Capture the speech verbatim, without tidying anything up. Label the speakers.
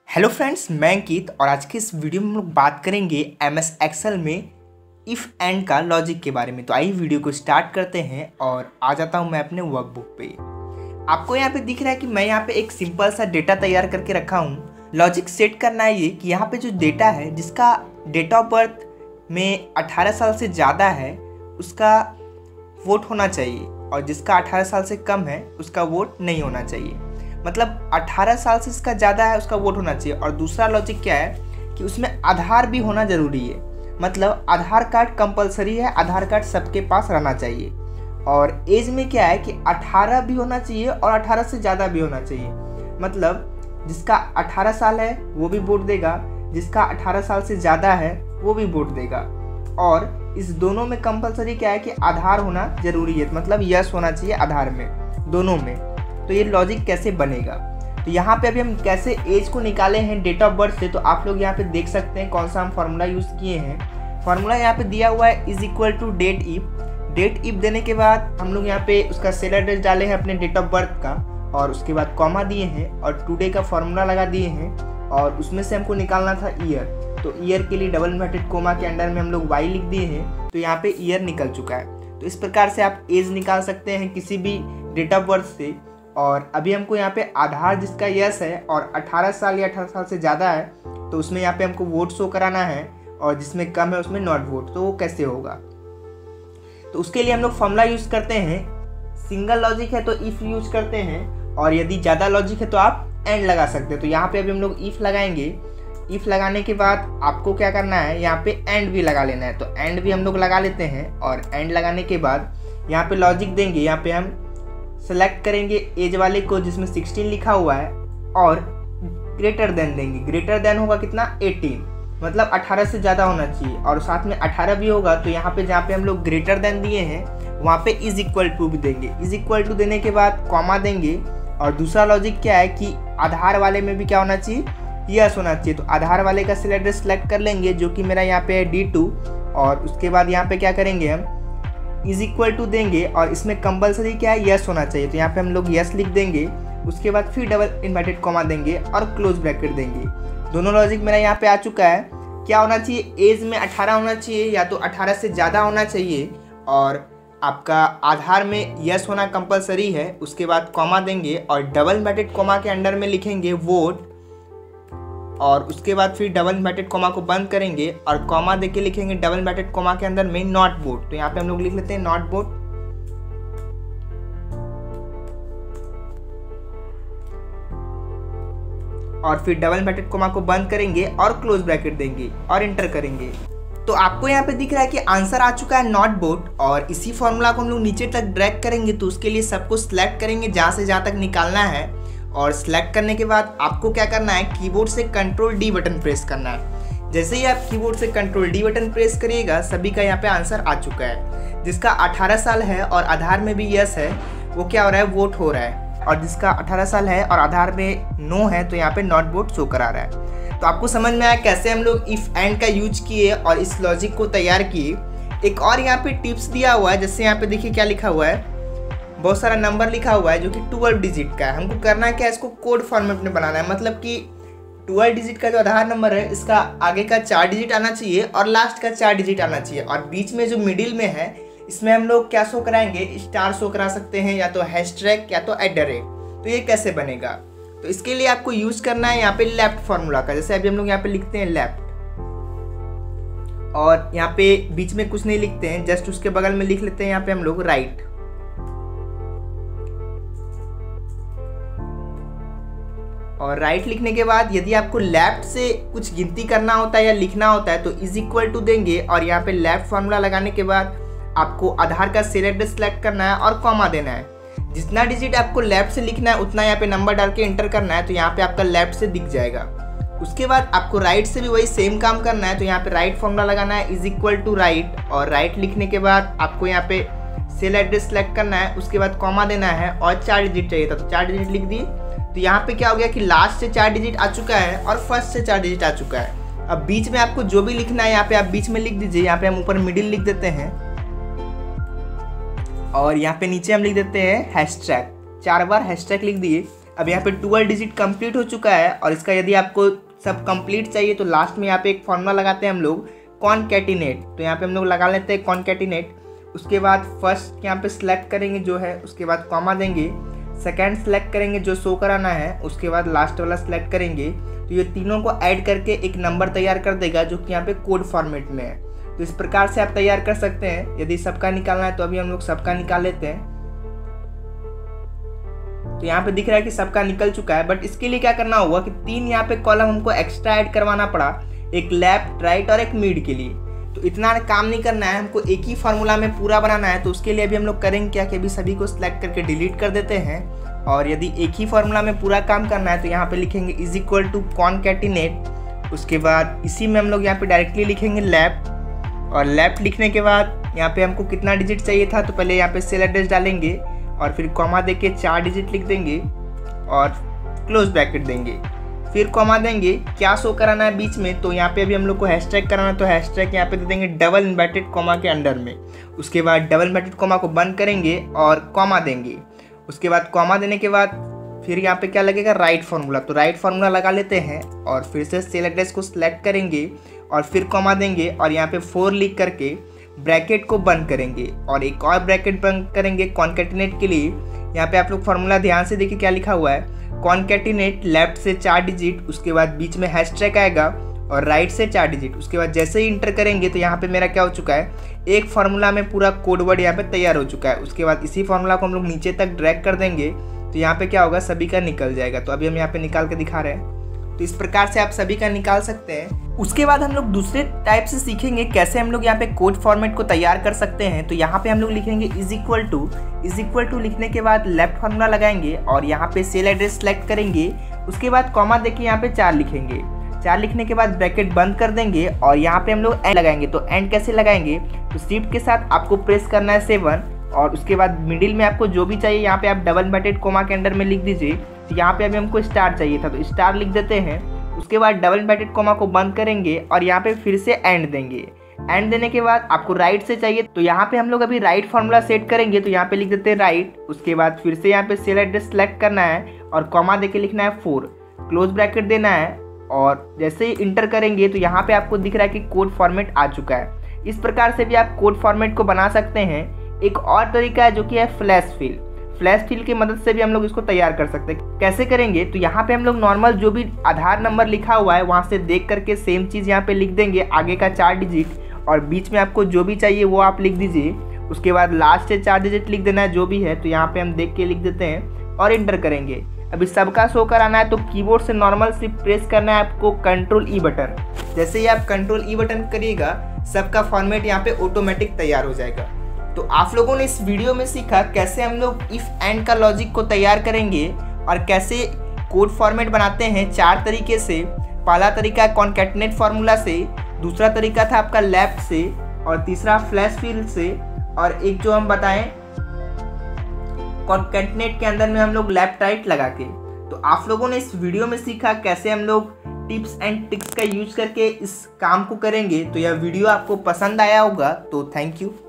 Speaker 1: Hello friends, मैं अंकित और आज के इस वीडियो में हम लोग बात करेंगे एम एस एक्सेल में इफ़ एंड का लॉजिक के बारे में। तो आइए वीडियो को स्टार्ट करते हैं और आ जाता हूं मैं अपने वर्कबुक पे। आपको यहाँ पे दिख रहा है कि मैं यहाँ पे एक सिंपल सा डेटा तैयार करके रखा हूँ। लॉजिक सेट करना है ये कि यहाँ पे जो डेटा है जिसका डेट ऑफ बर्थ में अठारह साल से ज़्यादा है उसका वोट होना चाहिए और जिसका अठारह साल से कम है उसका वोट नहीं होना चाहिए। मतलब अठारह साल से इसका ज़्यादा है उसका वोट होना चाहिए। और दूसरा लॉजिक क्या है कि उसमें आधार भी होना ज़रूरी है। मतलब आधार कार्ड कंपलसरी है, आधार कार्ड सबके पास रहना चाहिए। और एज में क्या है कि अठारह भी होना चाहिए और अठारह से ज़्यादा भी होना चाहिए। मतलब जिसका अठारह साल है वो भी वोट देगा, जिसका अठारह साल से ज़्यादा है वो भी वोट देगा। और इस दोनों में कंपलसरी क्या है कि आधार होना ज़रूरी है। मतलब यस होना चाहिए आधार में, दोनों में। तो ये लॉजिक कैसे बनेगा, तो यहाँ पे अभी हम कैसे एज को निकाले हैं डेट ऑफ बर्थ से, तो आप लोग यहाँ पे देख सकते हैं कौन सा हम फार्मूला यूज़ किए हैं। फार्मूला यहाँ पे दिया हुआ है is equal to date if. Date if देने के बाद हम लोग यहाँ पे उसका सेल एड्रेस डाले हैं अपने डेट ऑफ बर्थ का, और उसके बाद कॉमा दिए हैं और टुडे का फार्मूला लगा दिए हैं। और उसमें से हमको निकालना था ईयर, तो ईयर के लिए डबल इन्वर्टेड कोमा के अंडर में हम लोग वाई लिख दिए हैं, तो यहाँ पे ईयर निकल चुका है। तो इस प्रकार से आप एज निकाल सकते हैं किसी भी डेट ऑफ बर्थ से। और अभी हमको यहाँ पे आधार जिसका यस है और अठारह साल या अठारह साल से ज़्यादा है तो उसमें यहाँ पे हमको वोट शो कराना है, और जिसमें कम है उसमें नॉट वोट। तो वो कैसे होगा, तो उसके लिए हम लोग फॉर्मूला यूज़ करते हैं। सिंगल लॉजिक है तो इफ़ यूज करते हैं, और यदि ज़्यादा लॉजिक है तो आप एंड लगा सकते हैं। तो यहाँ पे अभी हम लोग इफ़ लगाएंगे। इफ़ लगाने के बाद आपको क्या करना है, यहाँ पे एंड भी लगा लेना है। तो एंड भी हम लोग लगा लेते हैं, और एंड लगाने के बाद यहाँ पे लॉजिक देंगे। यहाँ पे हम सेलेक्ट करेंगे एज वाले को जिसमें सोलह लिखा हुआ है, और ग्रेटर देन देंगे। ग्रेटर देन होगा कितना, अठारह, मतलब अठारह से ज़्यादा होना चाहिए, और साथ में अठारह भी होगा। तो यहाँ पे जहाँ पे हम लोग ग्रेटर देन दिए हैं वहाँ पे इज इक्वल टू भी देंगे। इज इक्वल टू देने के बाद कॉमा देंगे। और दूसरा लॉजिक क्या है कि आधार वाले में भी क्या होना चाहिए, यस होना चाहिए। तो आधार वाले का सेल एड्रेस सेलेक्ट कर लेंगे जो कि मेरा यहाँ पे है डी टू, और उसके बाद यहाँ पे क्या करेंगे हम इज इक्वल टू देंगे, और इसमें कंपलसरी क्या है, यस होना चाहिए। तो यहाँ पे हम लोग यस लिख देंगे। उसके बाद फिर डबल इन्वर्टेड कॉमा देंगे और क्लोज ब्रैकेट देंगे। दोनों लॉजिक मेरा यहाँ पे आ चुका है। क्या होना चाहिए, एज में अठारह होना चाहिए या तो अठारह से ज़्यादा होना चाहिए, और आपका आधार में यस होना कंपलसरी है। उसके बाद कॉमा देंगे और डबल इन्वर्टेड कॉमा के अंडर में लिखेंगे वोट, और उसके बाद फिर डबल इन्वर्टेड कॉमा को बंद करेंगे और कॉमा देके लिखेंगे डबल इन्वर्टेड कॉमा के अंदर में नॉट वोट। तो यहाँ पे हम लोग लिख लेते हैं नॉट वोट। और फिर डबल इन्वर्टेड कॉमा को बंद करेंगे और क्लोज ब्रैकेट देंगे और इंटर करेंगे। तो आपको यहाँ पे दिख रहा है कि आंसर आ चुका है नॉट वोट। और इसी फॉर्मूला को हम लोग नीचे तक ड्रैग करेंगे। तो उसके लिए सबको सिलेक्ट करेंगे जहाँ से जहाँ तक निकालना है, और सिलेक्ट करने के बाद आपको क्या करना है, कीबोर्ड से कंट्रोल डी बटन प्रेस करना है। जैसे ही आप कीबोर्ड से कंट्रोल डी बटन प्रेस करिएगा सभी का यहाँ पे आंसर आ चुका है। जिसका अठारह साल है और आधार में भी यस है वो क्या हो रहा है, वोट हो रहा है। और जिसका अठारह साल है और आधार में नो है तो यहाँ पे नॉट वोट शो करा रहा है। तो आपको समझ में आया कैसे हम लोग इफ एंड का यूज किए और इस लॉजिक को तैयार किए। एक और यहाँ पे टिप्स दिया हुआ है, जैसे यहाँ पे देखिए क्या लिखा हुआ है, बहुत सारा नंबर लिखा हुआ है जो कि ट्वेल्व डिजिट का है। हमको करना क्या है, इसको कोड फॉर्मेट में बनाना है। मतलब कि ट्वेल्व डिजिट का जो आधार नंबर है इसका आगे का चार डिजिट आना चाहिए और लास्ट का चार डिजिट आना चाहिए, और बीच में जो मिडिल में है इसमें हम लोग क्या शो कराएंगे, स्टार शो करा सकते हैं, या तो हैशटैग या तो एट द रेट। तो ये कैसे बनेगा, तो इसके लिए आपको यूज करना है यहाँ पे लेफ्ट फॉर्मूला का। जैसे अभी हम लोग यहाँ पे लिखते हैं लेफ्ट, और यहाँ पे बीच में कुछ नहीं लिखते हैं, जस्ट उसके बगल में लिख लेते हैं यहाँ पे हम लोग राइट। और राइट लिखने के बाद यदि आपको लेफ्ट से कुछ गिनती करना होता है या लिखना होता है तो इज इक्वल टू देंगे, और यहाँ पे लेफ्ट फॉर्मूला लगाने के बाद आपको आधार का सेल एड्रेस सेलेक्ट करना है और कॉमा देना है। जितना डिजिट आपको लेफ्ट से लिखना है उतना यहाँ पे नंबर डाल के एंटर करना है, तो यहाँ पे आपका लेफ्ट से दिख जाएगा। उसके बाद आपको राइट से भी वही सेम काम करना है। तो यहाँ पे राइट फॉर्मूला लगाना है इज इक्वल टू राइट, और राइट लिखने के बाद आपको यहाँ पे सेल एड्रेस सेलेक्ट करना है। उसके बाद कॉमा देना है और चार डिजिट चाहिए था तो चार डिजिट लिख दिए। तो यहाँ पे क्या हो गया कि लास्ट से चार डिजिट आ चुका है और फर्स्ट से चार डिजिट आ चुका है। अब बीच में आपको जो भी लिखना है यहाँ पे आप बीच में लिख दीजिए। यहाँ पे हम ऊपर मिडिल लिख देते हैं, और यहाँ पे नीचे हम लिख देते हैं हैशटैग। चार बार हैशटैग लिख दिए। अब यहाँ पे ट्वेल्व डिजिट कंप्लीट हो चुका है और इसका यदि आपको सब कंप्लीट चाहिए तो लास्ट में यहाँ पे एक फॉर्मूला लगाते हैं हम लोग कॉनकैटिनेट। तो यहाँ पे हम लोग लगा लेते हैं कॉनकैटिनेट। उसके बाद फर्स्ट यहाँ पे सिलेक्ट करेंगे जो है, उसके बाद कॉमा देंगे, सेकेंड सेलेक्ट करेंगे जो शो कराना है, उसके बाद लास्ट वाला सिलेक्ट करेंगे। तो ये तीनों को ऐड करके एक नंबर तैयार कर देगा जो कि यहाँ पे कोड फॉर्मेट में है। तो इस प्रकार से आप तैयार कर सकते हैं। यदि सबका निकालना है तो अभी हम लोग सबका निकाल लेते हैं। तो यहाँ पे दिख रहा है कि सबका निकल चुका है, बट इसके लिए क्या करना होगा कि तीन यहाँ पे कॉलम हमको एक्स्ट्रा ऐड करवाना पड़ा, एक लेफ्ट राइट और एक मिड के लिए। तो इतना काम नहीं करना है, हमको एक ही फार्मूला में पूरा बनाना है। तो उसके लिए अभी हम लोग करेंगे क्या कि अभी सभी को सिलेक्ट करके डिलीट कर देते हैं। और यदि एक ही फार्मूला में पूरा काम करना है तो यहाँ पे लिखेंगे इज इक्वल टू कॉनकैटिनेट। उसके बाद इसी में हम लोग यहाँ पे डायरेक्टली लिखेंगे लेफ्ट, और लेफ्ट लिखने के बाद यहाँ पे हमको कितना डिजिट चाहिए था तो पहले यहाँ पे सेल एड्रेस डालेंगे और फिर कॉमा देके चार डिजिट लिख देंगे और क्लोज ब्रैकेट देंगे, फिर कॉमा देंगे। क्या शो कराना है बीच में, तो यहाँ पे अभी हम लोग को हैशटैग कराना है तो हैशटैग यहाँ पे दे देंगे डबल इन्वर्टेड कॉमा के अंडर में। उसके बाद डबल इन्वर्टेड कॉमा को बंद करेंगे और कॉमा देंगे। उसके बाद कॉमा देने के बाद फिर यहाँ पे क्या लगेगा राइट फार्मूला। तो राइट फार्मूला लगा लेते हैं और फिर से सेल एड्रेस को सिलेक्ट करेंगे और फिर कॉमा देंगे और यहाँ पे फोर लिख करके ब्रैकेट को बंद करेंगे और एक और ब्रैकेट बंद करेंगे कॉनकैटिनेट के लिए। यहाँ पे आप लोग फार्मूला ध्यान से देखिए क्या लिखा हुआ है, कॉनकैटिनेट लेफ्ट से चार डिजिट, उसके बाद बीच में हैशटैग आएगा और राइट से चार डिजिट। उसके बाद जैसे ही इंटर करेंगे तो यहाँ पे मेरा क्या हो चुका है, एक फार्मूला में पूरा कोड वर्ड यहाँ पे तैयार हो चुका है। उसके बाद इसी फार्मूला को हम लोग नीचे तक ड्रैग कर देंगे तो यहाँ पे क्या होगा, सभी का निकल जाएगा। तो अभी हम यहाँ पे निकाल के दिखा रहे हैं। तो इस प्रकार से आप सभी का निकाल सकते हैं। उसके बाद हम लोग दूसरे टाइप से सीखेंगे कैसे हम लोग यहाँ पे कोड फॉर्मेट को तैयार कर सकते हैं। तो यहाँ पे हम लोग लिखेंगे is equal to, is equal to लिखने के बाद लेफ्ट फार्मूला लगाएंगे और यहाँ पे सेल एड्रेस सेलेक्ट करेंगे। उसके बाद कॉमा देके यहाँ पे चार लिखेंगे, चार लिखने के बाद ब्रैकेट बंद कर देंगे और यहाँ पे हम लोग एंड लगाएंगे। तो एंड कैसे लगाएंगे, तो शिफ्ट के साथ आपको प्रेस करना है सेवन और उसके बाद मिडिल में आपको जो भी चाहिए यहाँ पे आप डबल इन्वर्टेड कॉमा के अंडर में लिख दीजिए। तो यहाँ पे अभी हमको स्टार चाहिए था तो स्टार लिख देते हैं। उसके बाद डबल इन्वर्टेड कॉमा को बंद करेंगे और यहाँ पे फिर से एंड देंगे। एंड देने के बाद आपको राइट से चाहिए तो यहाँ पे हम लोग अभी राइट फार्मूला सेट करेंगे। तो यहाँ पे लिख देते हैं राइट। उसके बाद फिर से यहाँ पे सेल एड्रेस सेलेक्ट करना है और कॉमा देके लिखना है फोर, क्लोज ब्रैकेट देना है और जैसे ही इंटर करेंगे तो यहाँ पे आपको दिख रहा है कि कोड फॉर्मेट आ चुका है। इस प्रकार से भी आप कोड फॉर्मेट को बना सकते हैं। एक और तरीका है जो कि है फ्लैश फिल। फ्लैश फिल की मदद से भी हम लोग इसको तैयार कर सकते हैं। कैसे करेंगे, तो यहाँ पे हम लोग नॉर्मल जो भी आधार नंबर लिखा हुआ है वहाँ से देख करके सेम चीज़ यहाँ पे लिख देंगे, आगे का चार डिजिट और बीच में आपको जो भी चाहिए वो आप लिख दीजिए। उसके बाद लास्ट से चार डिजिट लिख देना है जो भी है। तो यहाँ पे हम देख के लिख देते हैं और इंटर करेंगे। अभी सबका शो कराना है तो कीबोर्ड से नॉर्मल सिर्फ प्रेस करना है आपको कंट्रोल ई बटन। जैसे ही आप कंट्रोल ई बटन करिएगा सबका फॉर्मेट यहाँ पे ऑटोमेटिक तैयार हो जाएगा। तो आप लोगों ने इस वीडियो में सीखा कैसे हम लोग इफ़ एंड का लॉजिक को तैयार करेंगे और कैसे कोड फॉर्मेट बनाते हैं चार तरीके से। पहला तरीका कॉनकैटिनेट फार्मूला से, दूसरा तरीका था आपका लेफ्ट से और तीसरा फ्लैश फिल से और एक जो हम बताएं कॉनकैटिनेट के अंदर में हम लोग लेफ्ट राइट लगा के। तो आप लोगों ने इस वीडियो में सीखा कैसे हम लोग टिप्स एंड ट्रिक्स का यूज करके इस काम को करेंगे। तो यह वीडियो आपको पसंद आया होगा तो थैंक यू।